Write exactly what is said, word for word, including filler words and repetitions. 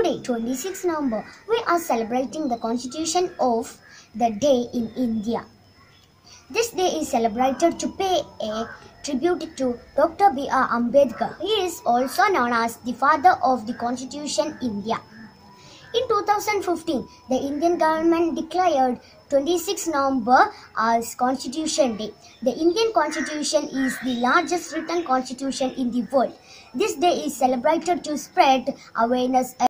Today, twenty-sixth November, we are celebrating the Constitution of the Day in India. This day is celebrated to pay a tribute to Doctor B R Ambedkar. He is also known as the father of the Constitution India. In two thousand fifteen, the Indian government declared twenty-sixth November as Constitution Day. The Indian Constitution is the largest written constitution in the world. This day is celebrated to spread awareness